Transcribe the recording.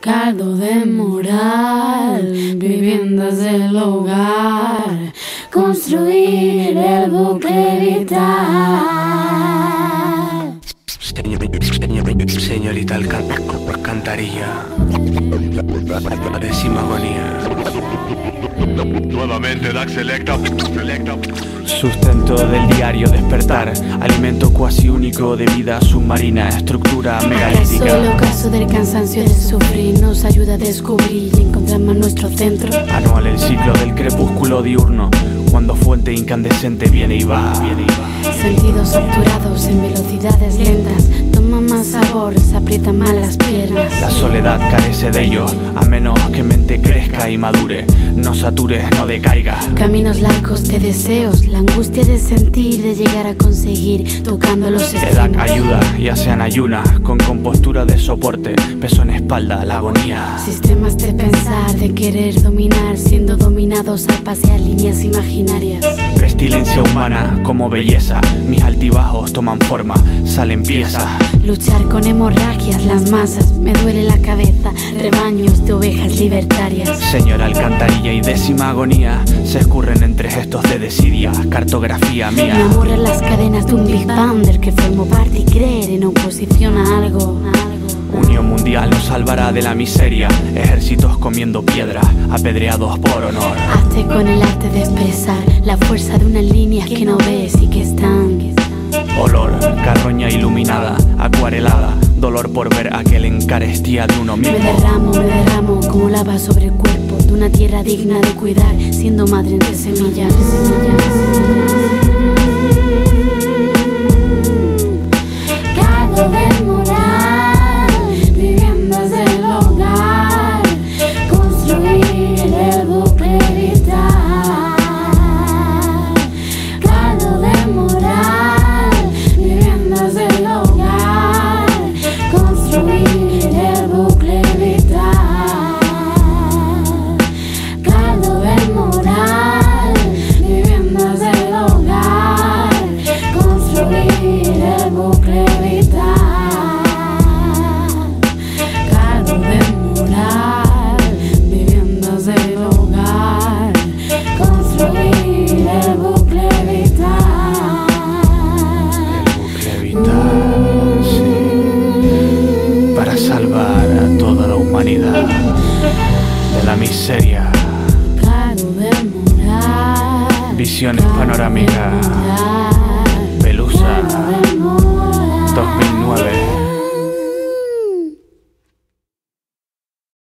caldo de moral, viviendas del hogar, construir el bucle vital. Señorita Alcantarilla, décima agonía. Nuevamente Dax Selecta. Sustento del diario despertar, alimento cuasi único de vida submarina, estructura megalítica. ¿Acaso el ocaso del cansancio de sufrir nos ayuda a descubrir y encontrar más nuestro centro? Anual el ciclo del crepúsculo diurno, cuando fuente incandescente viene y va. Sentidos obturados en velocidades lentas, toma más sabor, se aprietan más las piernas. La soledad carece de ello, a menos que mente crezca y madure, no sature, no decaiga. Caminos largos de deseos, la angustia de sentir, de llegar a conseguir, tocando los Edad extremos. ayuda, ya sean ayunas, con compostura de soporte, peso en espalda, la agonía. Sistemas de pensar, de querer dominar, siendo dominados al pasear líneas imaginarias. Pestilencia humana como belleza, mis altibajos toman forma, salen piezas. Luchar con hemorragias, las masas, me duele la cabeza, rebaños de ovejas libertarias. Señora Alcantarilla y décima agonía se escurren entre gestos de desidia, cartografía Me mía. aburren las cadenas de un Big Bang del que formo parte y creer en oposición a algo. Unión mundial nos salvará de la miseria, ejércitos comiendo piedra, apedreados por honor. Hazte con el arte de expresar la fuerza de unas líneas que no ves y que están. Olor, carroña iluminada, acuarelada, dolor por ver aquel encarestía de uno Me mismo. derramo como lava sobre el cuerpo de una tierra digna de cuidar, siendo madre entre semillas. Caldo de moral, viviendas del hogar, construir el bucle vital. Caldo de moral, viviendas del hogar, construir el bucle vital. Caldo de moral, viviendas del hogar, construir el bucle vital. Caldo de moral, viviendas del hogar, construir el bucle vital. Bucle vital, sí, para salvar a toda la humanidad de la miseria. Caldo de moral, Visiones panorámicas. moral.